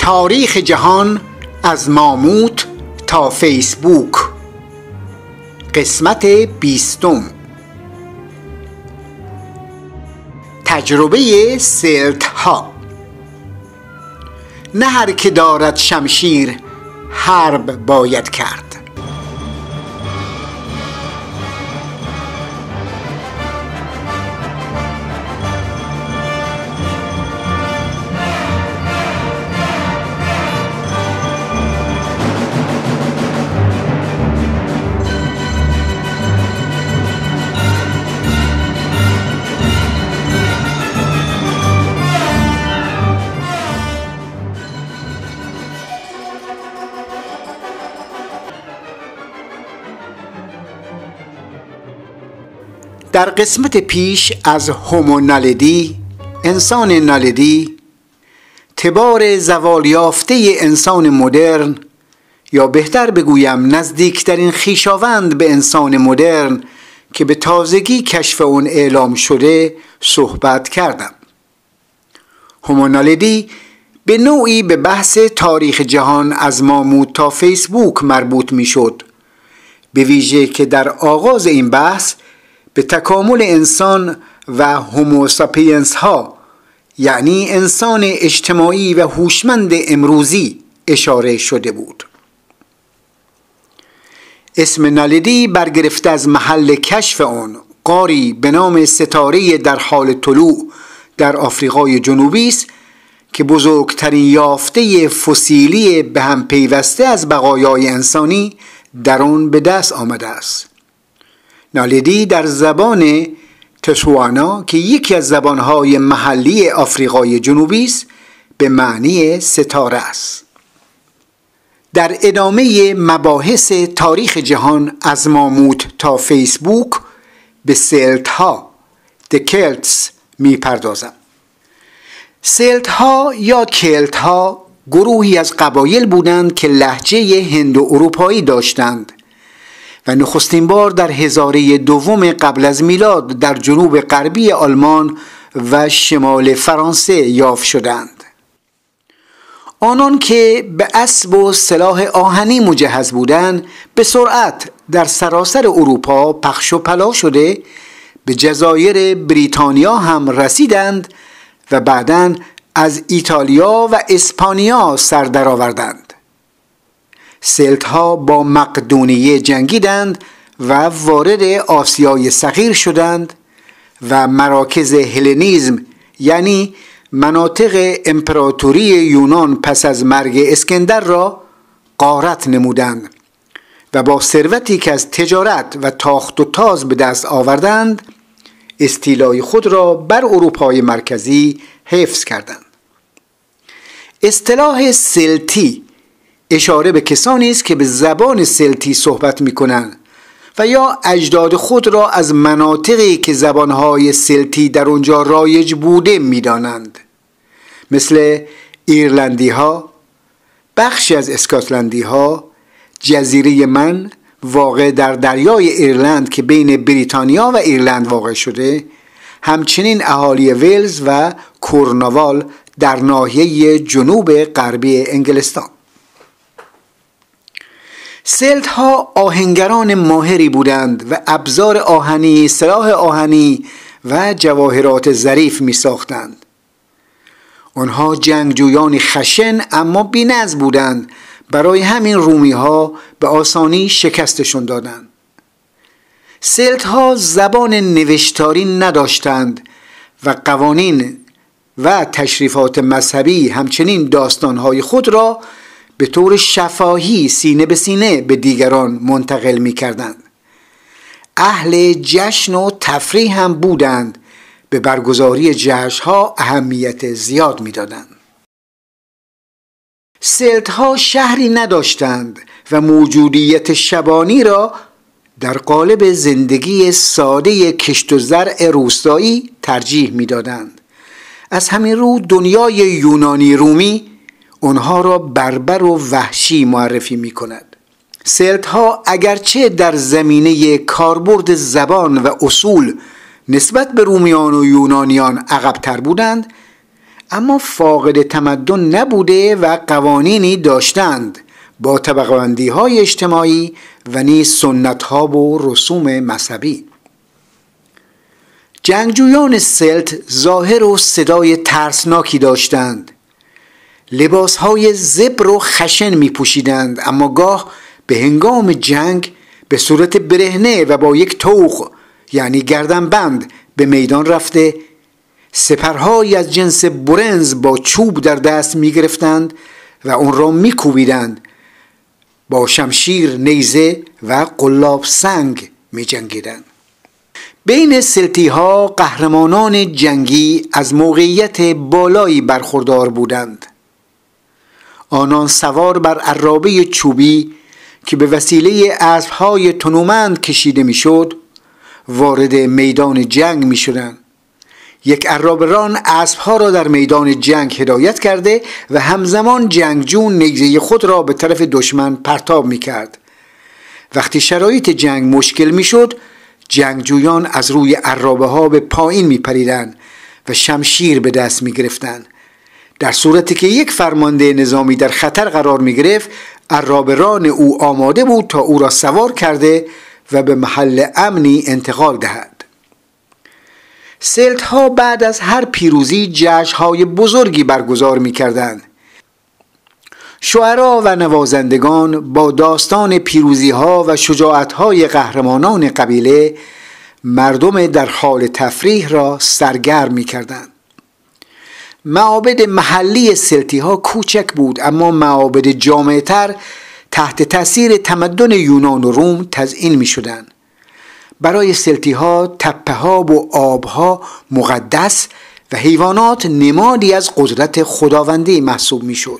تاریخ جهان از ماموت تا فیسبوک، قسمت 20. تجربه سلت‌ها. نه هر که دارد شمشیر حرب باید کرد. در قسمت پیش از هومو نالدی، انسان نالدی، تبار زوال یافته انسان مدرن، یا بهتر بگویم نزدیکترین خویشاوند به انسان مدرن که به تازگی کشف اون اعلام شده صحبت کردم. هومو نالدی به نوعی به بحث تاریخ جهان از ماموت تا فیسبوک مربوط می شد، به ویژه که در آغاز این بحث به تکامل انسان و هومو ساپینس ها، یعنی انسان اجتماعی و هوشمند امروزی، اشاره شده بود. اسم نالدی برگرفته از محل کشف آن، غاری به نام ستاره در حال طلوع در آفریقای جنوبی است که بزرگترین یافته فسیلی به هم پیوسته از بقایای انسانی در آن به دست آمده است. نالدی در زبان تسوانا که یکی از زبانهای محلی آفریقای جنوبی است به معنی ستاره است. در ادامه مباحث تاریخ جهان از ماموت تا فیسبوک به سلت‌ها The Celts می پردازم. سلت‌ها یا کلت‌ها گروهی از قبایل بودند که لهجه هندو اروپایی داشتند و نخستین بار در هزاره دوم قبل از میلاد در جنوب غربی آلمان و شمال فرانسه یافت شدند. آنان که به اسب و سلاح آهنی مجهز بودند به سرعت در سراسر اروپا پخش و پلا شده به جزایر بریتانیا هم رسیدند و بعداً از ایتالیا و اسپانیا سر درآوردند. سلت‌ها با مقدونیه جنگیدند و وارد آسیای صغیر شدند و مراکز هلنیزم، یعنی مناطق امپراتوری یونان پس از مرگ اسکندر را غارت نمودند و با ثروتی که از تجارت و تاخت و تاز به دست آوردند استیلای خود را بر اروپای مرکزی حفظ کردند. اصطلاح سلتی اشاره به کسانی است که به زبان سلتی صحبت می‌کنند و یا اجداد خود را از مناطقی که زبانهای سلتی در آنجا رایج بوده می‌دانند، مثل ایرلندی ها، بخشی از اسکاتلندی ها، جزیره من واقع در دریای ایرلند که بین بریتانیا و ایرلند واقع شده، همچنین اهالی ولز و کورنوال در ناحیه جنوب غربی انگلستان. سلت‌ها آهنگران ماهری بودند و ابزار آهنی، سلاح آهنی و جواهرات ظریف می ساختند. آنها جنگجویان خشن اما بی‌نظم بودند، برای همین رومی‌ها به آسانی شکستشون دادند. سلت‌ها زبان نوشتاری نداشتند و قوانین و تشریفات مذهبی همچنین داستان‌های خود را به طور شفاهی سینه به سینه به دیگران منتقل می کردند. اهل جشن و تفریح هم بودند، به برگزاری جشن‌ها اهمیت زیاد می دادند. سلت‌ها شهری نداشتند و موجودیت شبانی را در قالب زندگی ساده کشت و زرع روستایی ترجیح می دادند. از همین رو دنیای یونانی رومی اونها را بربر و وحشی معرفی می کند. سلت‌ها اگرچه در زمینه کاربرد زبان و اصول نسبت به رومیان و یونانیان عقب‌تر بودند، اما فاقد تمدن نبوده و قوانینی داشتند با طبقه بندی های اجتماعی و نیز سنت ها و رسوم مذهبی. جنگجویان سلت ظاهر و صدای ترسناکی داشتند. لباس های زبر و خشن می پوشیدند، اما گاه به هنگام جنگ به صورت برهنه و با یک طوق یعنی گردنبند به میدان رفته سپرهایی از جنس برنز با چوب در دست می گرفتند و اون را می کوبیدند. با شمشیر، نیزه و قلاب سنگ می جنگیدند. بین سلتی ها قهرمانان جنگی از موقعیت بالایی برخوردار بودند. آنان سوار بر عرابه چوبی که به وسیله اسب‌های تنومند کشیده میشد وارد میدان جنگ می شدند. یک عرابه‌ران اسب‌ها را در میدان جنگ هدایت کرده و همزمان جنگجو نیزه خود را به طرف دشمن پرتاب می کرد. وقتی شرایط جنگ مشکل می شد جنگجویان از روی عرابه ها به پایین می پریدند و شمشیر به دست می گرفتند. در صورتی که یک فرمانده نظامی در خطر قرار می گرفت عرابه‌ران او آماده بود تا او را سوار کرده و به محل امنی انتقال دهد. سلت ها بعد از هر پیروزی جشن‌های بزرگی برگزار می کردند. شعرا و نوازندگان با داستان پیروزی ها و شجاعت های قهرمانان قبیله مردم در حال تفریح را سرگرم می کردند. معابد محلی سلتی ها کوچک بود، اما معابد جامع‌تر تحت تأثیر تمدن یونان و روم تزئین می شدند. برای سلتی ها تپه ها و آب ها مقدس و حیوانات نمادی از قدرت خداوندی محسوب می شد.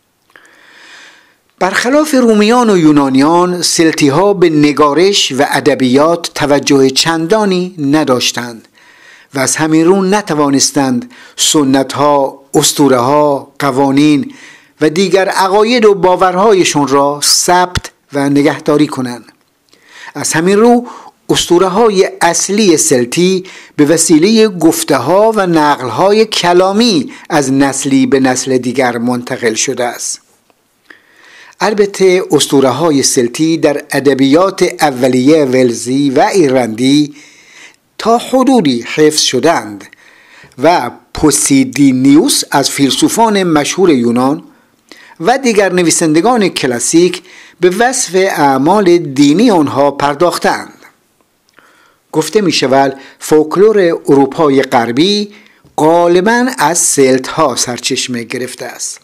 برخلاف رومیان و یونانیان سلتی ها به نگارش و ادبیات توجه چندانی نداشتند و از همین رو نتوانستند سنت ها، اسطوره ها، قوانین و دیگر عقاید و باورهایشون را ثبت و نگهداری کنند. از همین رو اسطوره های اصلی سلتی به وسیله گفته ها و نقل های کلامی از نسلی به نسل دیگر منتقل شده است. البته اسطوره های سلتی در ادبیات اولیه ولزی و ایرلندی تا حدودی حفظ شدند و پوسیدینیوس از فیلسوفان مشهور یونان و دیگر نویسندگان کلاسیک به وصف اعمال دینی آنها پرداختند. گفته می شود فولکلور اروپای غربی غالباً از سلت ها سرچشمه گرفته است.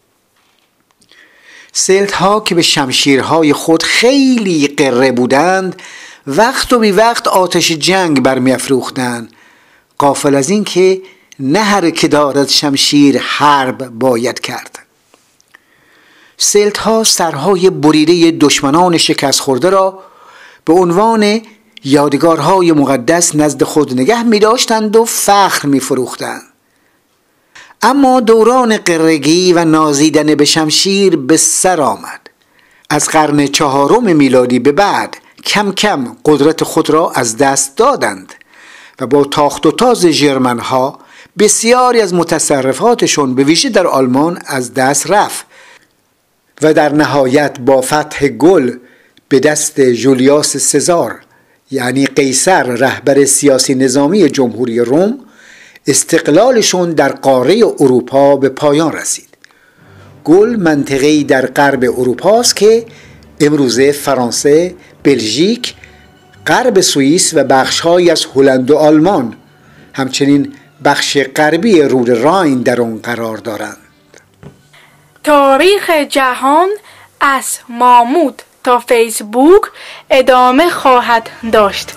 سلت ها که به شمشیرهای خود خیلی غره بودند وقت و بی وقت آتش جنگ برمی افروختند، غافل از این که نه هر که دارد شمشیر حرب باید کرد. سلت ها سرهای بریده دشمنان شکست خورده را به عنوان یادگارهای مقدس نزد خود نگه می داشتند و فخر می فروختند. اما دوران غرگی و نازیدن به شمشیر به سر آمد. از قرن 4 میلادی به بعد کم کم قدرت خود را از دست دادند و با تاخت و تاز ژرمن‌ها بسیاری از متصرفاتشون به ویژه در آلمان از دست رفت و در نهایت با فتح گل به دست جولیاس سزار یعنی قیصر رهبر سیاسی نظامی جمهوری روم استقلالشون در قاره اروپا به پایان رسید. گل منطقه‌ای در غرب اروپا است که امروزه فرانسه، بلژیک، غرب سوئیس و بخش‌هایی از هلند و آلمان همچنین بخش غربی رود راین در آن قرار دارند. تاریخ جهان از ماموت تا فیسبوک ادامه خواهد داشت.